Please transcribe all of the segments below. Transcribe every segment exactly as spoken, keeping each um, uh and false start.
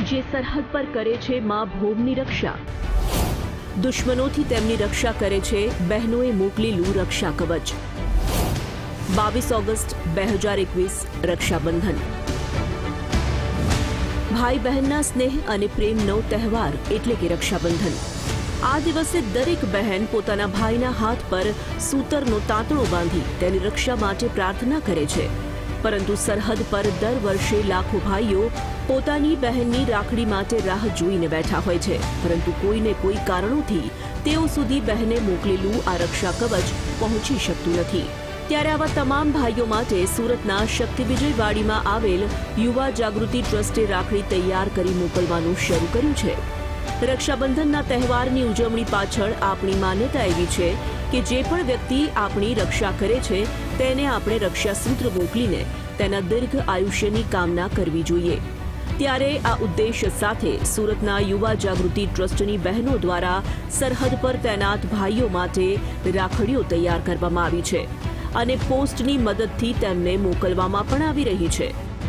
જે સરહદ પર કરે છે માં ભોમની રક્ષા। દુશ્મનોથી તેમની રક્ષા કરે છે બહેનોએ મોકલેલું રક્ષા કવચ। બાવીસ ઓગસ્ટ બે હજાર એકવીસ રક્ષાબંધન। ભાઈ બહેનના સ્નેહ અને પ્રેમનો તહેવાર એટલે કે રક્ષાબંધન। આ દિવસે દરેક બહેન પોતાના ભાઈના હાથ પર સૂતરનો તાંતણો બાંધી તેની રક્ષા માટે પ્રાર્થના કરે છે, પરંતુ સરહદ પર દર વર્ષે લાખો ભાઈઓ પોતાની બહેનની રાખડી માટે રાહ જોઈને બેઠા હોય છે, પરંતુ કોઈને કોઈ કારણોથી તેઓ સુધી બહેને મોકલેલું આ રક્ષા કવચ પહોંચી શકતું નથી। ત્યારે આવા તમામ ભાઈઓ માટે સુરતના શક્તિવિજયવાડીમાં આવેલ યુવા જાગૃતિ ટ્રસ્ટે રાખડી તૈયાર કરી મોકલવાનું શરૂ કર્યું છે। રક્ષાબંધનના તહેવારની ઉજવણી પાછળ આપણી માન્યતા એવી છે કે જે પણ વ્યક્તિ આપણી રક્ષા કરે છે તેને આપણે રક્ષાસૂત્ર મોકલીને તેના દીર્ઘ આયુષ્યની કામના કરવી જોઈએ। ત્યારે આ ઉદ્દેશ્ય સાથે સુરતના યુવા જાગૃતિ ટ્રસ્ટની બહેનો દ્વારા સરહદ પર તૈનાત ભાઈઓ માટે રાખડીઓ તૈયાર કરવામાં આવી છે અને પોસ્ટની મદદથી તેમને મોકલવામાં પણ આવી રહી છે।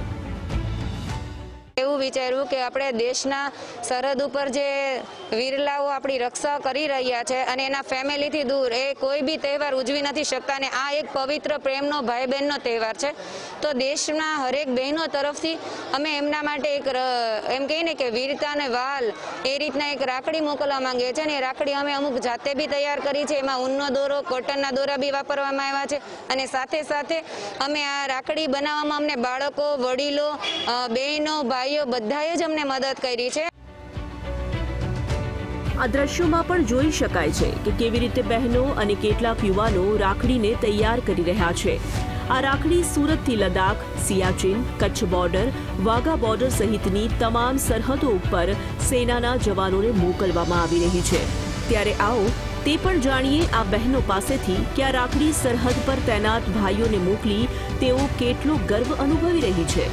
એવું વિચાર્યું કે આપણે દેશના સરહદ ઉપર જે વીરલાઓ આપણી રક્ષા કરી રહ્યા છે અને એના ફેમિલીથી દૂર એ કોઈ બી તહેવાર ઉજવી નથી શકતા અને આ એક પવિત્ર પ્રેમનો ભાઈ બહેનનો તહેવાર છે, તો દેશના હરેક બહેનો તરફથી અમે એમના માટે એક એમ કહીને કે વીરતા અને વાલ એ રીતના એક રાખડી મોકલવા માંગીએ છીએ અને રાખડી અમે અમુક જાતે બી તૈયાર કરી છે। એમાં ઊનનો દોરો, કોટનના દોરા બી વાપરવામાં આવ્યા છે અને સાથે સાથે અમે આ રાખડી બનાવવામાં અમને બાળકો, વડીલો, બહેનો, ભાઈઓ બધાએ જ અમને મદદ કરી છે। આ દ્રશ્યોમાં પણ જોઈ શકાય છે કે કેવી રીતે બહેનો અને કેટલાક યુવાનો રાખડીને તૈયાર કરી રહ્યા છે। આ રાખડી સુરતથી લદાખ, સિયાચીન, કચ્છ બોર્ડર, વાઘા બોર્ડર સહિતની તમામ સરહદો ઉપર સેનાના જવાનોને મોકલવામાં આવી રહી છે। ત્યારે આવો તે પણ જાણીએ આ બહેનો પાસેથી કે આ રાખડી સરહદ પર તૈનાત ભાઈઓને મોકલી તેઓ કેટલો ગર્વ અનુભવી રહી છે।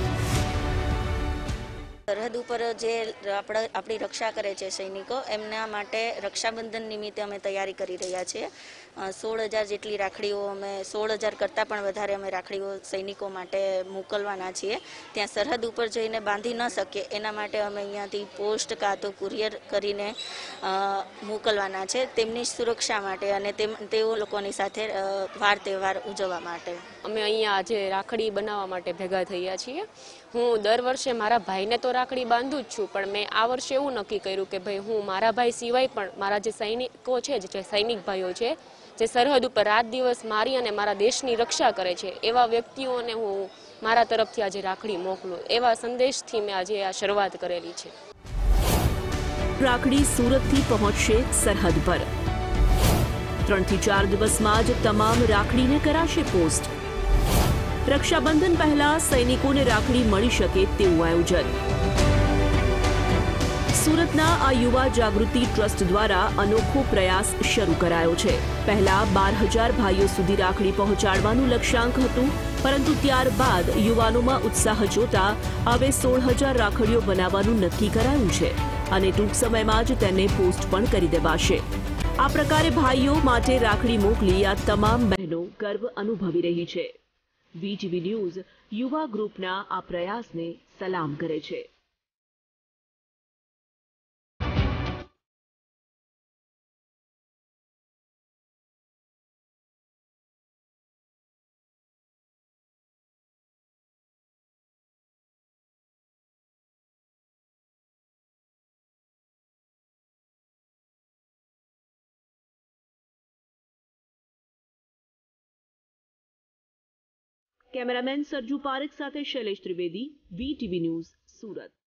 સરહદ ઉપર જે આપણી રક્ષા કરે છે સૈનિકો, એમના માટે રક્ષાબંધન નિમિત્તે અમે તૈયારી કરી રહ્યા છીએ। સોળ હજાર જેટલી રાખડીઓ અમે સોળ હજાર કરતાં પણ વધારે અમે રાખડીઓ સૈનિકો માટે મોકલવાના છીએ। ત્યાં સરહદ ઉપર જઈને બાંધી ન શકીએ એના માટે અમે અહીંયાથી પોસ્ટ કાં તો કુરિયર કરીને મોકલવાના છે તેમની સુરક્ષા માટે અને તેઓ લોકોની સાથે વાર તહેવાર ઉજવવા માટે। અમે અહીંયા આજે રાખડી બનાવવા માટે ભેગા થયા છીએ। હું દર વર્ષે મારા ભાઈને તો રાખડી બાંધું જ છું, પણ મેં આ વર્ષે એવું નક્કી કર્યું કે ભાઈ હું મારા ભાઈ સિવાય પણ મારા જે સૈનિકો છે, જે સૈનિક ભાઈઓ છે જે સરહદ ઉપર રાત દિવસ મારી અને મારા દેશની રક્ષા કરે છે, એવા વ્યક્તિઓને હું મારા તરફથી આજે રાખડી મોકલું, એવા સંદેશથી મેં આજે આ શરૂઆત કરેલી છે। રાખડી સુરતથી પહોંચશે સરહદ પર। ત્રણ થી ચાર દિવસમાં જ તમામ રાખડીને કરાશે પોસ્ટ। રક્ષાબંધન પહેલા સૈનિકોને રાખડી મળી શકે તેવું આયોજન। સુરતના આ યુવા જાગૃતિ ટ્રસ્ટ દ્વારા અનોખો પ્રયાસ શરૂ કરાયો છે। પહેલા બાર હજાર ભાઈઓ સુધી રાખડી પહોંચાડવાનું લક્ષ્યાંક હતું, પરંતુ ત્યારબાદ યુવાનોમાં ઉત્સાહ જોતા હવે સોળ હજાર રાખડીઓ બનાવવાનું નક્કી કરાયું છે અને ટૂંક સમયમાં જ તેને પોસ્ટ પણ કરી દેવાશે। આ પ્રકારે ભાઈઓ માટે રાખડી મોકલી આ તમામ બહેનો ગર્વ અનુભવી રહી છે। વીટીવી ન્યૂઝ યુવા ગ્રુપના આ પ્રયાસને સલામ કરે છે। કેમેરામેન સરજુ પારેખ સાથે શૈલેષ ત્રિવેદી, વીટીવી ન્યૂઝ, સુરત।